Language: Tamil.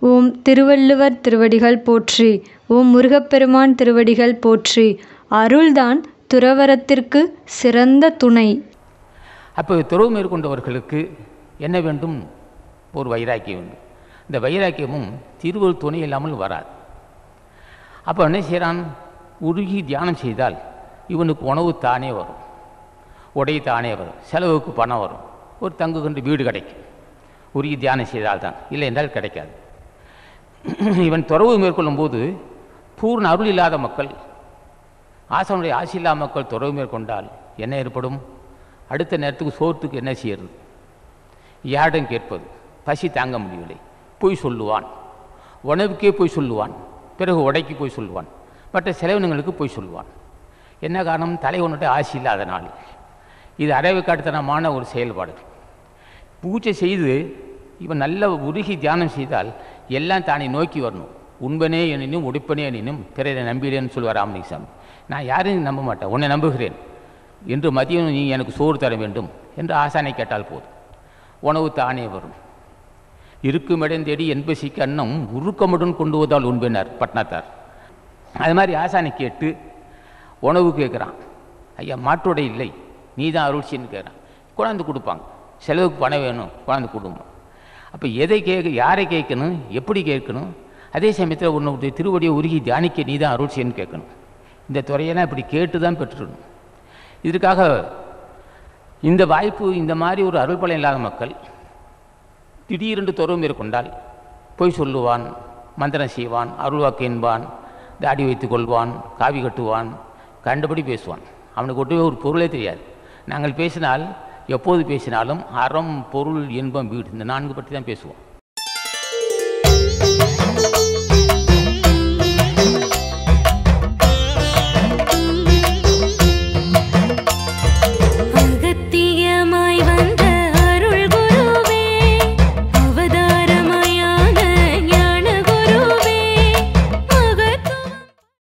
ஓம் திருவள்ளுவர் திருவடிகள் போற்றி. ஓம் முருகப்பெருமான் திருவடிகள் போற்றி. அருள்தான் துறவறத்திற்கு சிறந்த துணை. அப்போ துறவு மேற்கொண்டவர்களுக்கு என்ன வேண்டும்? ஒரு வைராக்கியம் வேண்டும். இந்த வைராக்கியமும் திருவள்ளுவர் துணை இல்லாமல் வராது. அப்போ என்ன செய்கிறான்? உருகி தியானம் செய்தால் இவனுக்கு உணவு தானே வரும், உடை தானே வரும், செலவுக்கு பணம் வரும், ஒரு தங்குகின்ற வீடு கிடைக்கும். உருகி தியானம் செய்தால் தான், இல்லை என்றால் கிடைக்காது. இவன் துறவு மேற்கொள்ளும் போது பூர்ண அருள் இல்லாத மக்கள், ஆசனுடைய ஆசை இல்லாத மக்கள் துறவு மேற்கொண்டால் என்ன ஏற்படும்? அடுத்த நேரத்துக்கு சோற்றுக்கு என்ன செய்யறது? யாரிடம் கேட்பது? பசி தாங்க முடியவில்லை, போய் சொல்லுவான். உணவுக்கே போய் சொல்லுவான், பிறகு உடைக்கு போய் சொல்லுவான், மற்ற செலவினங்களுக்கு போய் சொல்லுவான். என்ன காரணம்? தலைவனுடைய ஆசை இல்லாத நாள். இது அரைவுக்காட்டுத்தனமான ஒரு செயல்பாடு. பூஜை செய்து இவன் நல்ல உருகி தியானம் செய்தால் எல்லாம் தானே நோக்கி வரணும். உண்பனே எனினும் உடுப்பனே எனினும் பிறரை நம்பிடேன்னு சொல்லுவார் ராமலிங்கசாமி. நான் யாரையும் நம்ப மாட்டேன், உன்னை நம்புகிறேன் என்று மதியம் நீ எனக்கு சோறு தர வேண்டும் என்று ஆசானை கேட்டால் போதும், உணவு தானே வரும். இருக்கும் இடம் தேடி என்பசிக்கு அன்னம் உருக்கமுடன் கொண்டு வந்தால் உண்பினார் பட்னாத்தார். அது மாதிரி ஆசானை கேட்டு உணவு கேட்குறான். ஐயா மாற்றோடை இல்லை, நீ தான் அருள்ச்சின்னு கேட்குறான். கொண்டாந்து கொடுப்பாங்க. செலவுக்கு பணம் வேணும், கொண்டாந்து கொடுப்பான். அப்போ எதை யாரை கேட்கணும், எப்படி கேட்கணும்? அதே சமயத்தில் உன்னுடைய திருவடியை உருகி தியானிக்க நீ தான் அருள்ச்சின்னு கேட்கணும். இந்த துறையெல்லாம் இப்படி கேட்டு தான் பெற்றுடணும். இதற்காக இந்த வாய்ப்பு, இந்த மாதிரி ஒரு அருள் பலன் இல்லாத மக்கள் திடீரென்று துறவு மேற்கொண்டால் போய் சொல்லுவான், மந்திரம் செய்வான், அருள்வாக்கு என்பான், தாடி வைத்து கொள்வான், காவி கட்டுவான், கண்டபடி பேசுவான். அவனுக்கு ஒட்டுவே ஒரு பொருளே தெரியாது. நாங்கள் பேசினால் எப்போது பேசினாலும் அறம், பொருள், இன்பம், வீடு, இந்த 4 பற்றி தான் பேசுவோம்.